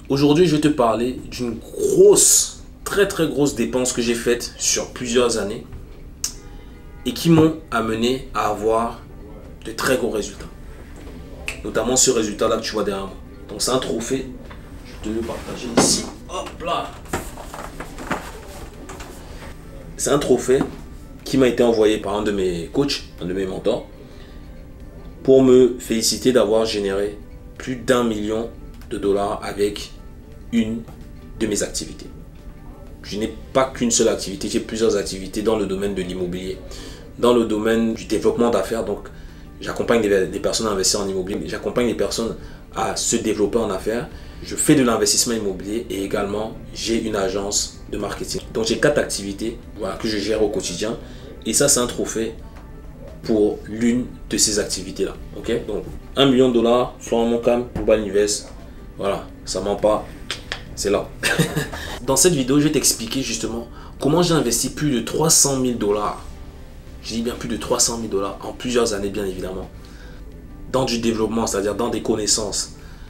Aujourd'hui, je vais te parler d'une grosse, très grosse dépense que j'ai faite sur plusieurs années et qui m'ont amené à avoir de très gros résultats. Notamment ce résultat-là que tu vois derrière moi. Donc c'est un trophée, je te le partager ici. Hop là. C'est un trophée qui m'a été envoyé par un de mes coachs, un de mes mentors, pour me féliciter d'avoir généré plus d'1 million de dollars avec une de mes activités. Je n'ai pas qu'une seule activité, j'ai plusieurs activités dans le domaine de l'immobilier, dans le domaine du développement d'affaires. Donc, j'accompagne les personnes à investir en immobilier, j'accompagne les personnes à se développer en affaires. Je fais de l'investissement immobilier et également j'ai une agence de marketing. Donc, j'ai 4 activités que je gère au quotidien et ça, c'est un trophée pour l'une de ces activités-là. Ok, donc 1 million de dollars, soit mon cam, Global Invest. Voilà, ça ment pas, c'est là. Dans cette vidéo, je vais t'expliquer justement comment j'ai investi plus de 300 000 dollars. Je dis bien plus de 300 000 dollars en plusieurs années, bien évidemment. Dans du développement, c'est-à-dire dans des connaissances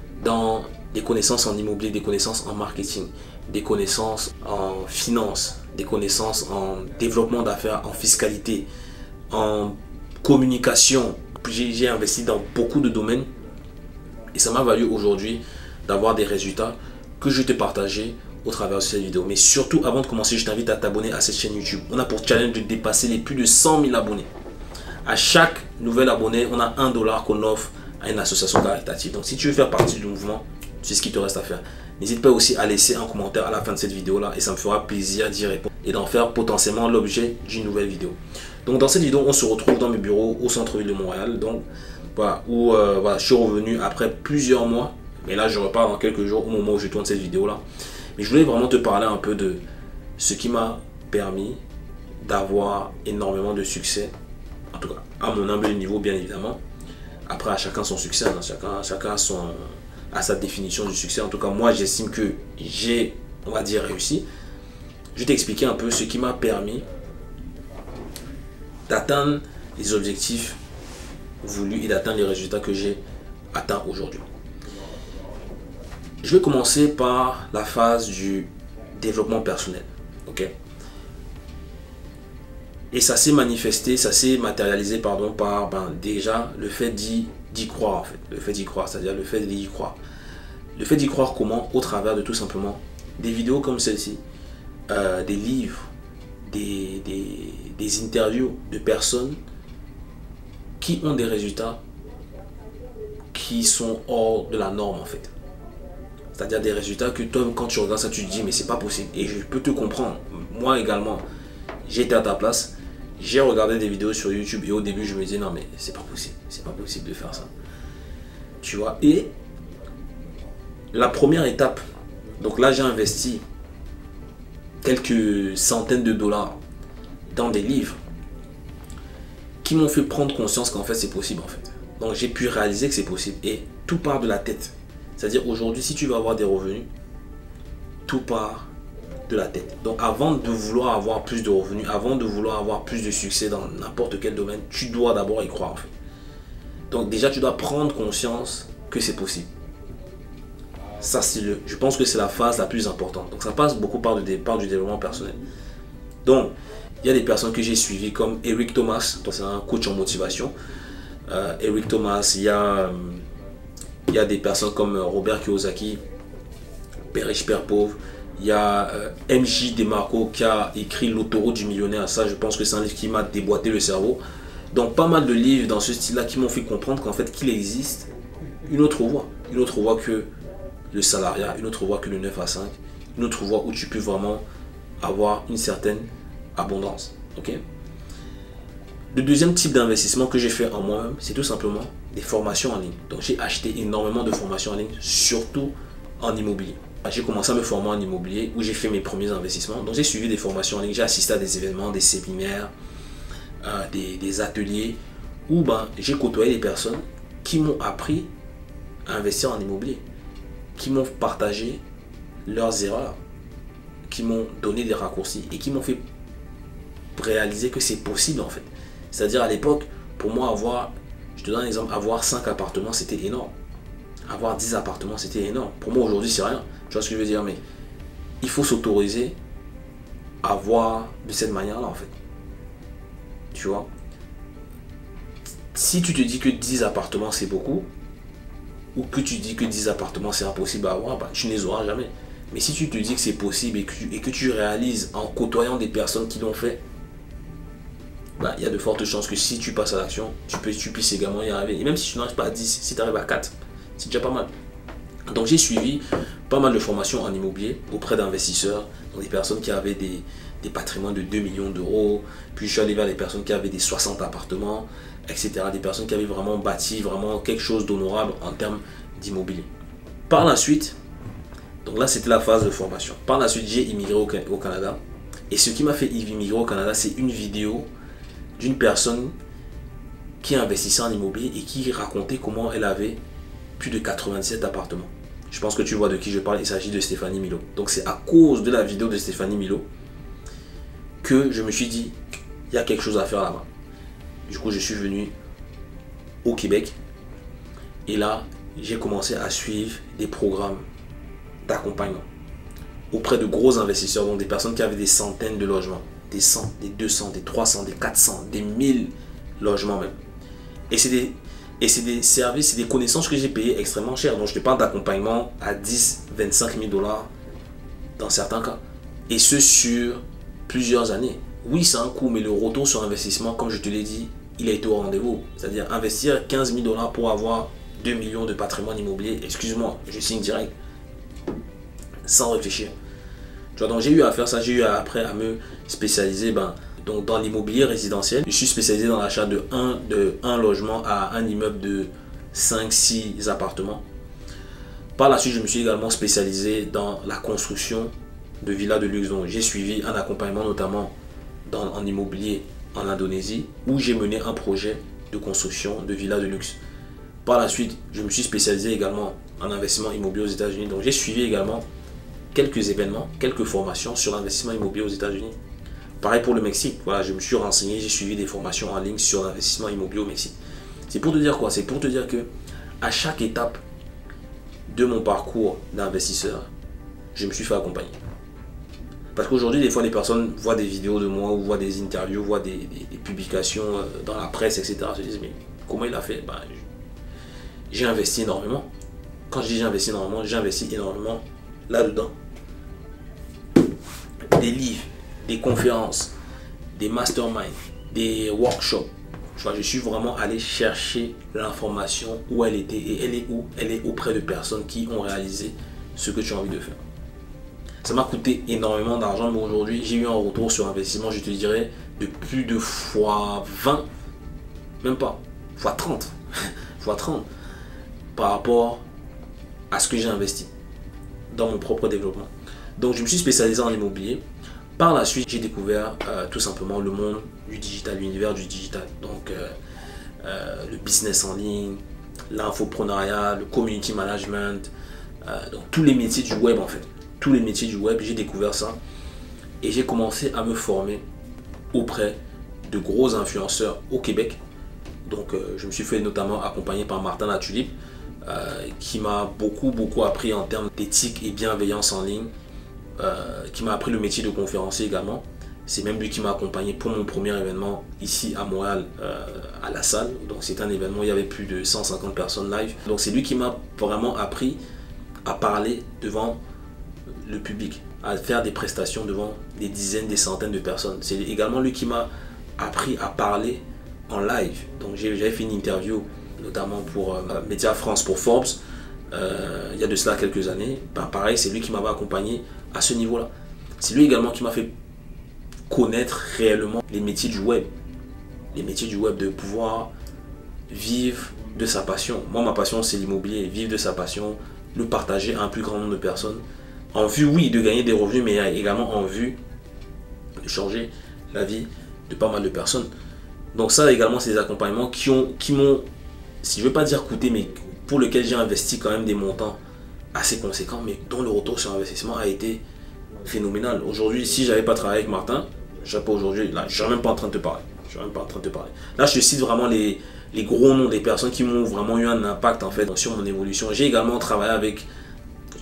en immobilier, des connaissances en marketing, des connaissances en finance, des connaissances en développement d'affaires, en fiscalité, en communication. J'ai investi dans beaucoup de domaines et ça m'a valu aujourd'hui d'avoir des résultats que je vais te partager au travers de cette vidéo. Mais surtout, avant de commencer, je t'invite à t'abonner à cette chaîne YouTube. On a pour challenge de dépasser les plus de 100 000 abonnés. À chaque nouvel abonné, on a $1 qu'on offre à une association caritative. Donc, si tu veux faire partie du mouvement, c'est ce qu'il te reste à faire. N'hésite pas aussi à laisser un commentaire à la fin de cette vidéo-là et ça me fera plaisir d'y répondre et d'en faire potentiellement l'objet d'une nouvelle vidéo. Donc, dans cette vidéo, on se retrouve dans mes bureaux au centre-ville de Montréal. Donc, voilà, où je suis revenu après plusieurs mois. Mais là, je repars dans quelques jours au moment où je tourne cette vidéo-là. Mais je voulais vraiment te parler un peu de ce qui m'a permis d'avoir énormément de succès. En tout cas, à mon humble niveau, bien évidemment. Après, à chacun son succès. Hein. Chacun a sa définition du succès. En tout cas, moi, j'estime que j'ai, on va dire, réussi. Je vais t'expliquer un peu ce qui m'a permis d'atteindre les objectifs voulus et d'atteindre les résultats que j'ai atteints aujourd'hui. Je vais commencer par la phase du développement personnel. Ok. Et ça s'est manifesté, ça s'est matérialisé par déjà le fait d'y croire en fait. Le fait d'y croire, c'est-à-dire le fait d'y croire. Le fait d'y croire comment? Au travers de tout simplement des vidéos comme celle-ci, des livres, des interviews de personnes qui ont des résultats qui sont hors de la norme en fait. C'est-à-dire des résultats que toi, quand tu regardes ça, tu te dis mais c'est pas possible. Et je peux te comprendre. Moi également, j'étais à ta place. J'ai regardé des vidéos sur YouTube et au début, je me disais non mais c'est pas possible. C'est pas possible de faire ça. Tu vois. Et la première étape, donc là j'ai investi quelques centaines de dollars dans des livres qui m'ont fait prendre conscience qu'en fait c'est possible en fait. Donc j'ai pu réaliser que c'est possible et tout part de la tête. C'est-à-dire aujourd'hui, si tu veux avoir des revenus, tout part de la tête. Donc avant de vouloir avoir plus de revenus, avant de vouloir avoir plus de succès dans n'importe quel domaine, tu dois d'abord y croire en fait. Donc déjà, tu dois prendre conscience que c'est possible. Ça, je pense que c'est la phase la plus importante. Donc ça passe beaucoup par du développement personnel. Donc, il y a des personnes que j'ai suivies comme Eric Thomas, c'est un coach en motivation. Eric Thomas, il y a des personnes comme Robert Kiyosaki, Père riche, Père pauvre. Il y a MJ DeMarco qui a écrit L'autoroute du millionnaire. Ça, je pense que c'est un livre qui m'a déboîté le cerveau. Donc, pas mal de livres dans ce style-là qui m'ont fait comprendre qu'en fait, qu'il existe une autre voie. Une autre voie que le salariat, une autre voie que le 9 à 5. Une autre voie où tu peux vraiment avoir une certaine abondance. Ok? Le deuxième type d'investissement que j'ai fait en moi-même, c'est tout simplement des formations en ligne. Donc j'ai acheté énormément de formations en ligne, surtout en immobilier. J'ai commencé à me former en immobilier où j'ai fait mes premiers investissements. Donc j'ai suivi des formations en ligne, j'ai assisté à des événements, des séminaires, des ateliers où j'ai côtoyé des personnes qui m'ont appris à investir en immobilier, qui m'ont partagé leurs erreurs, qui m'ont donné des raccourcis et qui m'ont fait réaliser que c'est possible en fait. C'est-à-dire à l'époque, pour moi, je te donne un exemple, avoir 5 appartements, c'était énorme. Avoir 10 appartements, c'était énorme. Pour moi, aujourd'hui, c'est rien. Tu vois ce que je veux dire? Mais il faut s'autoriser à voir de cette manière-là, en fait. Tu vois? Si tu te dis que 10 appartements, c'est beaucoup, ou que tu dis que 10 appartements, c'est impossible à avoir, bah, tu ne les auras jamais. Mais si tu te dis que c'est possible et que tu réalises en côtoyant des personnes qui l'ont fait, bah, il y a de fortes chances que si tu passes à l'action, tu puisses également y arriver. Et même si tu n'arrives pas à 10, si tu arrives à 4, c'est déjà pas mal. Donc j'ai suivi pas mal de formations en immobilier auprès d'investisseurs, donc des personnes qui avaient des patrimoines de 2 millions d'euros, puis je suis allé vers des personnes qui avaient des 60 appartements, etc. Des personnes qui avaient vraiment bâti vraiment quelque chose d'honorable en termes d'immobilier. Par la suite, donc là c'était la phase de formation. Par la suite j'ai immigré au Canada. Et ce qui m'a fait immigrer au Canada, c'est une vidéo d'une personne qui investissait en immobilier et qui racontait comment elle avait plus de 97 appartements. Je pense que tu vois de qui je parle, il s'agit de Stéphanie Milo. Donc c'est à cause de la vidéo de Stéphanie Milo que je me suis dit, il y a quelque chose à faire là-bas. Du coup, je suis venu au Québec et là, j'ai commencé à suivre des programmes d'accompagnement auprès de gros investisseurs, donc des personnes qui avaient des centaines de logements, des 100, des 200, des 300, des 400, des 1000 logements même. Et c'est des services, c'est des connaissances que j'ai payées extrêmement cher. Donc je te parle d'accompagnement à 10, 25 000 dollars dans certains cas. Et ce sur plusieurs années. Oui, c'est un coût, mais le retour sur investissement, comme je te l'ai dit, il a été au rendez-vous. C'est-à-dire investir 15 000 dollars pour avoir 2 millions de patrimoine immobilier. Excuse-moi, je signe direct. Sans réfléchir. Tu vois, donc j'ai eu à faire ça, j'ai eu après à me spécialiser donc dans l'immobilier résidentiel. Je suis spécialisé dans l'achat de un logement à un immeuble de 5-6 appartements. Par la suite, je me suis également spécialisé dans la construction de villas de luxe. Donc j'ai suivi un accompagnement notamment en immobilier en Indonésie où j'ai mené un projet de construction de villas de luxe. Par la suite, je me suis spécialisé également en investissement immobilier aux États-Unis. Donc j'ai suivi également quelques événements, quelques formations sur l'investissement immobilier aux États-Unis. Pareil pour le Mexique. Voilà, je me suis renseigné, j'ai suivi des formations en ligne sur l'investissement immobilier au Mexique. C'est pour te dire quoi? C'est pour te dire que à chaque étape de mon parcours d'investisseur, je me suis fait accompagner. Parce qu'aujourd'hui, des fois, les personnes voient des vidéos de moi, ou voient des interviews, voient des publications dans la presse, etc. Se disent, mais comment il a fait? J'ai investi énormément. Quand je dis j'ai investi énormément là-dedans. Des livres, des conférences, des masterminds, des workshops. Tu vois, je suis vraiment allé chercher l'information où elle était et elle est où? Elle est auprès de personnes qui ont réalisé ce que tu as envie de faire. Ça m'a coûté énormément d'argent, mais aujourd'hui, j'ai eu un retour sur investissement, je te dirais, de plus de fois 20, même pas, fois 30, fois 30, par rapport à ce que j'ai investi dans mon propre développement. Donc, je me suis spécialisé en immobilier. Par la suite, j'ai découvert tout simplement le monde du digital, l'univers du digital. Donc, le business en ligne, l'infopreneuriat, le community management, donc tous les métiers du web en fait. Tous les métiers du web, j'ai découvert ça. Et j'ai commencé à me former auprès de gros influenceurs au Québec. Donc, je me suis fait notamment accompagner par Martin Latulippe, qui m'a beaucoup appris en termes d'éthique et bienveillance en ligne. Qui m'a appris le métier de conférencier également. C'est même lui qui m'a accompagné pour mon premier événement ici à Montréal, à la salle. Donc c'était un événement où il y avait plus de 150 personnes live. Donc c'est lui qui m'a vraiment appris à parler devant le public, à faire des prestations devant des dizaines, des centaines de personnes. C'est également lui qui m'a appris à parler en live. Donc j'avais fait une interview notamment pour Média France, pour Forbes. Il y a de cela quelques années. Pareil, c'est lui qui m'avait accompagné à ce niveau-là. C'est lui également qui m'a fait connaître réellement les métiers du web. Les métiers du web, de pouvoir vivre de sa passion. Moi, ma passion, c'est l'immobilier. Vivre de sa passion, le partager à un plus grand nombre de personnes. En vue, oui, de gagner des revenus, mais également en vue de changer la vie de pas mal de personnes. Donc ça, également, c'est des accompagnements qui m'ont, si je ne veux pas dire coûté, mais pour lequel j'ai investi quand même des montants assez conséquents, mais dont le retour sur investissement a été phénoménal. Aujourd'hui, si je n'avais pas travaillé avec Martin, je serais pas aujourd'hui, là, je ne serais même pas en train de te parler. Là, je te cite vraiment les gros noms des personnes qui m'ont vraiment eu un impact en fait sur mon évolution. J'ai également travaillé avec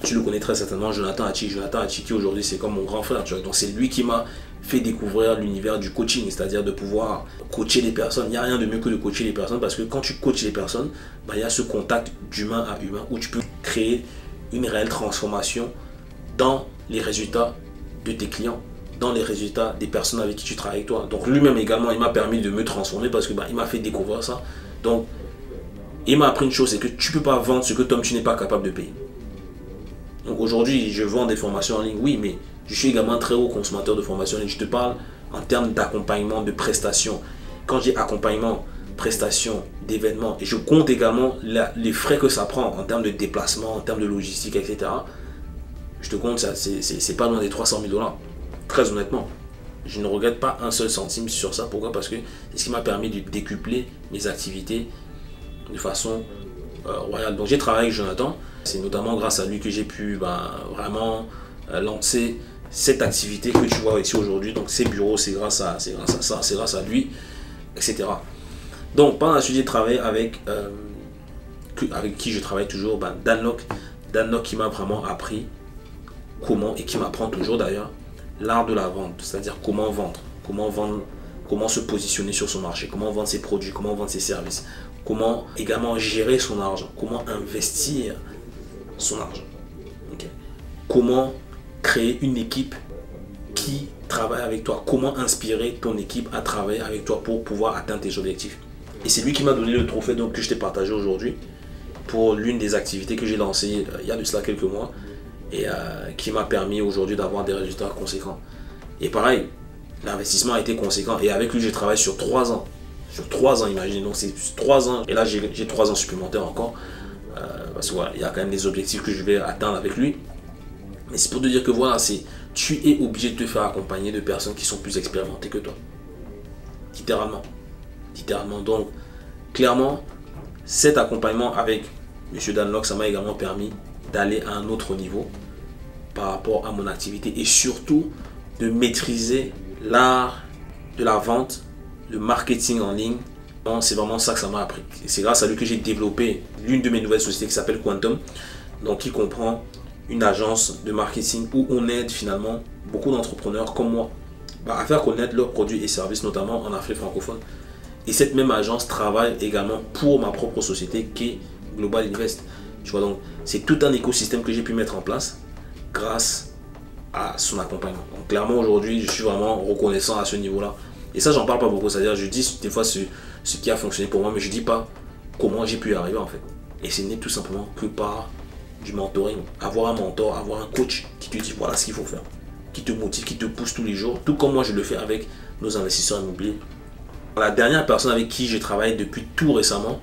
Tu le connais très certainement, Jonathan Hachi. Jonathan Hachi qui aujourd'hui c'est comme mon grand frère, tu vois. Donc c'est lui qui m'a fait découvrir l'univers du coaching, c'est-à-dire de pouvoir coacher les personnes. Il n'y a rien de mieux que de coacher les personnes parce que quand tu coaches les personnes, il y a ce contact d'humain à humain où tu peux créer une réelle transformation dans les résultats de tes clients, dans les résultats des personnes avec qui tu travailles avec toi. Donc lui-même également, il m'a permis de me transformer parce que il m'a fait découvrir ça. Donc il m'a appris une chose, c'est que tu ne peux pas vendre ce que toi tu n'es pas capable de payer. Donc aujourd'hui, je vends des formations en ligne, oui, mais je suis également un très haut consommateur de formations en ligne. Je te parle en termes d'accompagnement, de prestations. Quand j'ai accompagnement, prestations, d'événements, et je compte également les frais que ça prend en termes de déplacement, en termes de logistique, etc. Je te compte, c'est pas loin des 300 000 $. Très honnêtement, je ne regrette pas un seul centime sur ça. Pourquoi? Parce que c'est ce qui m'a permis de décupler mes activités de façon royale. Donc j'ai travaillé avec Jonathan. C'est notamment grâce à lui que j'ai pu vraiment lancer cette activité que tu vois ici aujourd'hui. Donc ces bureaux, c'est grâce à ça, c'est grâce à lui, etc. Donc par la suite, j'ai travaillé avec qui je travaille toujours, Dan Lok. Dan Lok qui m'a vraiment appris comment, et qui m'apprend toujours d'ailleurs, l'art de la vente. C'est-à-dire comment vendre, comment se positionner sur son marché, comment vendre ses produits, comment vendre ses services, comment également gérer son argent, comment investir son argent. Okay. Comment créer une équipe qui travaille avec toi, comment inspirer ton équipe à travailler avec toi pour pouvoir atteindre tes objectifs. Et c'est lui qui m'a donné le trophée que je t'ai partagé aujourd'hui pour l'une des activités que j'ai lancées il y a de cela quelques mois et qui m'a permis aujourd'hui d'avoir des résultats conséquents. Et pareil, l'investissement a été conséquent et avec lui je travaille sur 3 ans. Sur 3 ans, imaginez, donc c'est 3 ans et là j'ai 3 ans supplémentaires encore. Parce que voilà, il y a quand même des objectifs que je vais atteindre avec lui. Mais c'est pour te dire que voilà, tu es obligé de te faire accompagner de personnes qui sont plus expérimentées que toi. Littéralement. Littéralement. Donc, clairement, cet accompagnement avec M. Dan Lok, ça m'a également permis d'aller à un autre niveau par rapport à mon activité et surtout de maîtriser l'art de la vente, le marketing en ligne. C'est vraiment ça que ça m'a appris. C'est grâce à lui que j'ai développé l'une de mes nouvelles sociétés qui s'appelle Quantum, donc qui comprend une agence de marketing où on aide finalement beaucoup d'entrepreneurs comme moi à faire connaître leurs produits et services, notamment en Afrique francophone. Et cette même agence travaille également pour ma propre société qui est Global Invest. Tu vois, donc c'est tout un écosystème que j'ai pu mettre en place grâce à son accompagnement. Donc clairement aujourd'hui, je suis vraiment reconnaissant à ce niveau-là. Et ça, j'en parle pas beaucoup. C'est-à-dire, je dis des fois ce qui a fonctionné pour moi, mais je dis pas comment j'ai pu y arriver en fait. Et ce n'est tout simplement que par du mentoring. Avoir un mentor, avoir un coach qui te dit voilà ce qu'il faut faire, qui te motive, qui te pousse tous les jours, tout comme moi je le fais avec nos investisseurs immobiliers. La dernière personne avec qui j'ai travaillé depuis tout récemment,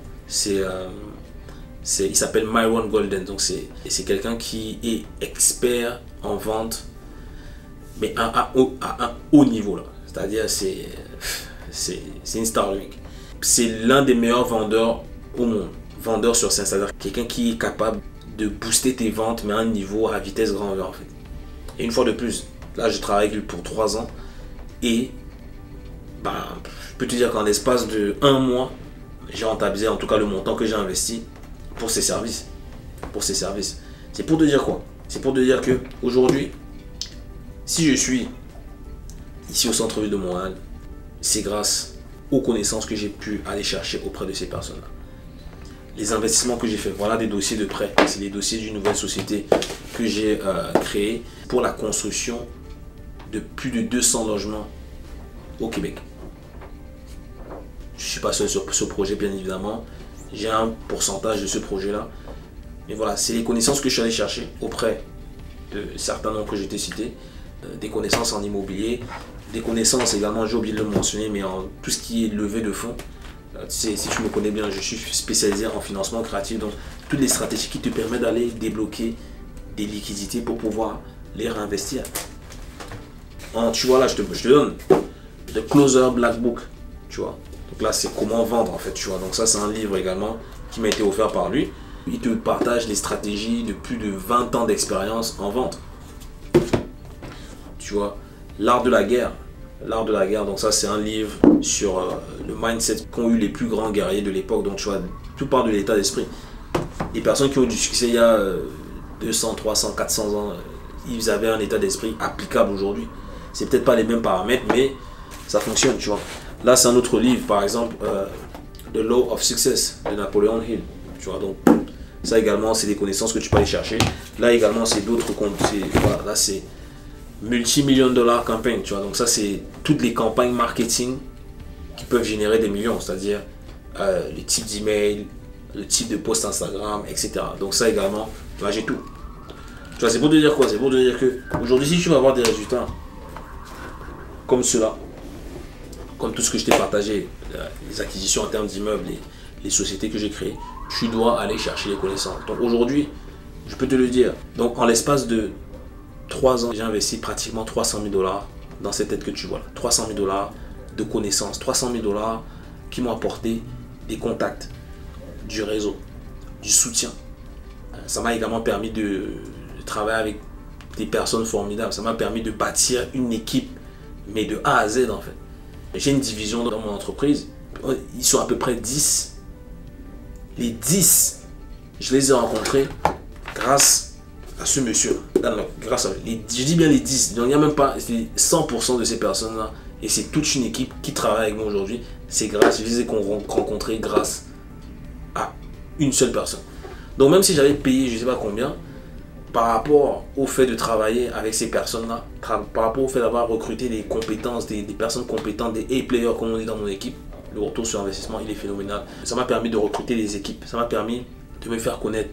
il s'appelle Myron Golden. Donc c'est quelqu'un qui est expert en vente, mais à un haut niveau là. C'est-à-dire c'est une star unique. C'est l'un des meilleurs vendeurs au monde. Vendeur sur scène, c'est-à-dire quelqu'un qui est capable de booster tes ventes, mais à un niveau à vitesse grand V en fait. Et une fois de plus, là je travaille avec lui pour 3 ans et je peux te dire qu'en l'espace de 1 mois, j'ai rentabilisé en tout cas le montant que j'ai investi pour ses services. C'est pour te dire quoi? C'est pour te dire que aujourd'hui, si je suis ici au centre-ville de Montréal, c'est grâce aux connaissances que j'ai pu aller chercher auprès de ces personnes-là. Les investissements que j'ai fait, voilà des dossiers de prêt. C'est les dossiers d'une nouvelle société que j'ai créée pour la construction de plus de 200 logements au Québec. Je ne suis pas seul sur ce projet, bien évidemment. J'ai un pourcentage de ce projet-là. Mais voilà, c'est les connaissances que je suis allé chercher auprès de certains noms que je t'ai cités. Des connaissances en immobilier, des connaissances également, j'ai oublié de le mentionner, mais en tout ce qui est levée de fonds. Si tu me connais bien, je suis spécialisé en financement créatif, donc toutes les stratégies qui te permettent d'aller débloquer des liquidités pour pouvoir les réinvestir. Tu vois là, je te donne The Closer Black Book, tu vois. Donc là, c'est comment vendre en fait, tu vois. Donc ça, c'est un livre également qui m'a été offert par lui. Il te partage les stratégies de plus de 20 ans d'expérience en vente. Tu vois, l'art de la guerre. L'art de la guerre, donc ça c'est un livre sur le mindset qu'ont eu les plus grands guerriers de l'époque. Donc tu vois, tout part de l'état d'esprit. Les personnes qui ont du succès il y a 200, 300, 400 ans, ils avaient un état d'esprit applicable aujourd'hui. C'est peut-être pas les mêmes paramètres, mais ça fonctionne, tu vois. Là, c'est un autre livre, par exemple, The Law of Success de Napoleon Hill. Tu vois, donc ça également, c'est des connaissances que tu peux aller chercher. Là également, c'est d'autres comptes. Voilà, là, c'est multi-millions de dollars campagne, tu vois. Donc ça, c'est toutes les campagnes marketing qui peuvent générer des millions, c'est-à-dire le type d'email, le type de post Instagram, etc. Donc ça également, là, j'ai tout. Tu vois, c'est pour te dire quoi? C'est pour te dire que aujourd'hui, si tu veux avoir des résultats comme cela, comme tout ce que je t'ai partagé, les acquisitions en termes d'immeubles, les sociétés que j'ai créées, tu dois aller chercher les connaissances. Donc aujourd'hui, je peux te le dire, donc en l'espace de 3 ans, j'ai investi pratiquement 300 000 dollars dans cette tête que tu vois là. 300 000 dollars de connaissances, 300 000 dollars qui m'ont apporté des contacts, du réseau, du soutien. Ça m'a également permis de travailler avec des personnes formidables. Ça m'a permis de bâtir une équipe, mais de A à Z en fait. J'ai une division dans mon entreprise. Ils sont à peu près 10. Les 10, je les ai rencontrés grâce à ce monsieur. Non, grâce à je dis bien les 10. Donc il n'y a même pas 100% de ces personnes-là. Et c'est toute une équipe qui travaille avec moi aujourd'hui. C'est grâce, je les ai rencontrés grâce à une seule personne. Donc même si j'avais payé je ne sais pas combien, par rapport au fait de travailler avec ces personnes-là, par rapport au fait d'avoir recruté des compétences, des personnes compétentes, des A-players comme on dit dans mon équipe, le retour sur investissement, il est phénoménal. Ça m'a permis de recruter des équipes, ça m'a permis de me faire connaître,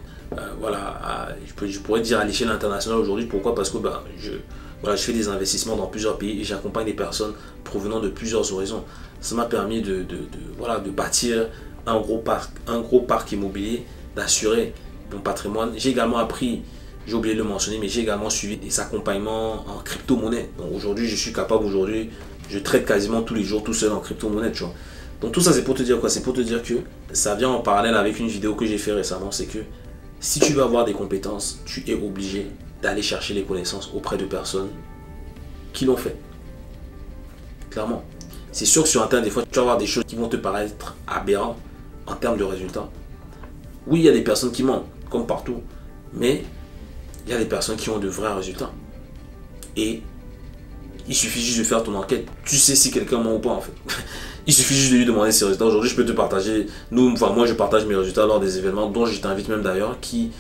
je pourrais dire à l'échelle internationale aujourd'hui. Pourquoi? Parce que je fais des investissements dans plusieurs pays et j'accompagne des personnes provenant de plusieurs horizons. Ça m'a permis de bâtir un gros parc immobilier, d'assurer mon patrimoine. J'ai également appris, j'ai oublié de le mentionner, mais j'ai également suivi des accompagnements en crypto-monnaie. Donc aujourd'hui, je suis capable, je trade quasiment tous les jours tout seul en crypto-monnaie, tu vois. Donc tout ça, c'est pour te dire quoi? C'est pour te dire que ça vient en parallèle avec une vidéo que j'ai fait récemment. C'est que si tu veux avoir des compétences, tu es obligé d'aller chercher les connaissances auprès de personnes qui l'ont fait. Clairement. C'est sûr que sur Internet, des fois, tu vas avoir des choses qui vont te paraître aberrantes en termes de résultats. Oui, il y a des personnes qui mentent, comme partout. Mais il y a des personnes qui ont de vrais résultats. Et il suffit juste de faire ton enquête. Tu sais si quelqu'un ment ou pas en fait. Il suffit juste de lui demander ses résultats. Aujourd'hui, je peux te partager. Moi, je partage mes résultats lors des événements dont je t'invite même d'ailleurs, qui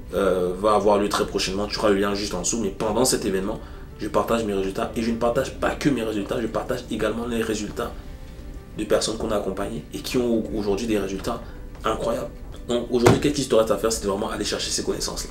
va avoir lieu très prochainement. Tu auras le lien juste en dessous. Mais pendant cet événement, je partage mes résultats. Et je ne partage pas que mes résultats. Je partage également les résultats de personnes qu'on a accompagnées et qui ont aujourd'hui des résultats incroyables. Donc aujourd'hui, qu'est-ce qui te reste à faire? C'est vraiment aller chercher ces connaissances-là.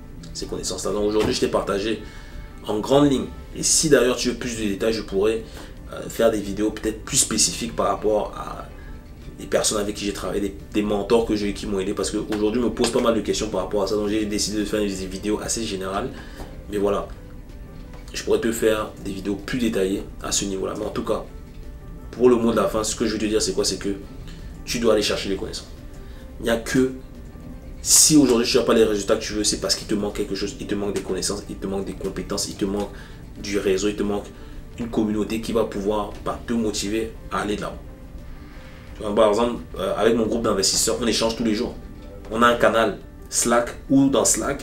Donc aujourd'hui, je t'ai partagé en grande ligne. Et si d'ailleurs tu veux plus de détails, je pourrais faire des vidéos peut-être plus spécifiques par rapport à des personnes avec qui j'ai travaillé, des mentors que j'ai eu qui m'ont aidé. Parce qu'aujourd'hui, je me pose pas mal de questions par rapport à ça. Donc j'ai décidé de faire des vidéos assez générales. Mais voilà, je pourrais te faire des vidéos plus détaillées à ce niveau-là. Mais en tout cas, pour le mot de la fin, ce que je veux te dire, c'est quoi? C'est que tu dois aller chercher les connaissances. Il n'y a que... Si aujourd'hui tu n'as pas les résultats que tu veux, c'est parce qu'il te manque quelque chose. Il te manque des connaissances, il te manque des compétences, il te manque du réseau, il te manque une communauté qui va pouvoir te motiver à aller de l'avant. Par exemple, avec mon groupe d'investisseurs, on échange tous les jours. On a un canal Slack ou dans Slack,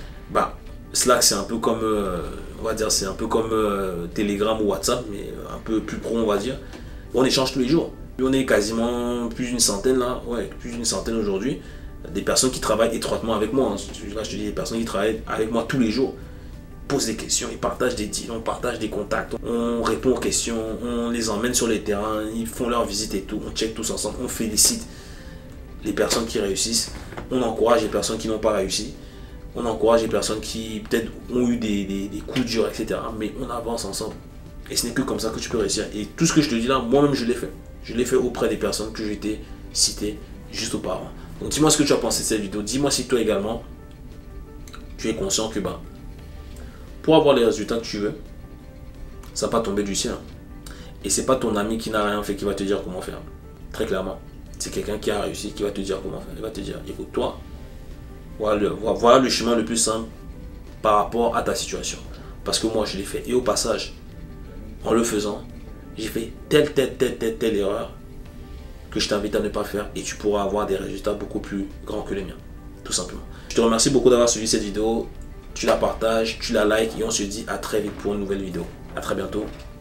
Slack c'est un peu comme, on va dire, c'est un peu comme Telegram ou WhatsApp, mais un peu plus pro on va dire. On échange tous les jours. On est quasiment plus d'une centaine là, plus d'une centaine aujourd'hui. Des personnes qui travaillent étroitement avec moi. Là, je te dis des personnes qui travaillent avec moi tous les jours. Posent des questions, ils partagent des deals, on partage des contacts, on répond aux questions, on les emmène sur les terrains, ils font leur visite et tout, on check tous ensemble, on félicite les personnes qui réussissent, on encourage les personnes qui n'ont pas réussi, on encourage les personnes qui peut-être ont eu des coups durs, etc. Mais on avance ensemble. Et ce n'est que comme ça que tu peux réussir. Et tout ce que je te dis là, moi-même je l'ai fait. Je l'ai fait auprès des personnes que je t'ai citées juste auparavant. Donc dis-moi ce que tu as pensé de cette vidéo. Dis-moi si toi également, tu es conscient que pour avoir les résultats que tu veux, ça va pas tomber du ciel. Et c'est pas ton ami qui n'a rien fait qui va te dire comment faire. Très clairement. C'est quelqu'un qui a réussi qui va te dire comment faire. Il va te dire, écoute toi, voilà le chemin le plus simple par rapport à ta situation. Parce que moi je l'ai fait. Et au passage, en le faisant, j'ai fait telle erreur que je t'invite à ne pas faire et tu pourras avoir des résultats beaucoup plus grands que les miens, tout simplement. Je te remercie beaucoup d'avoir suivi cette vidéo. tu la partages, tu la likes et on se dit à très vite pour une nouvelle vidéo. À très bientôt.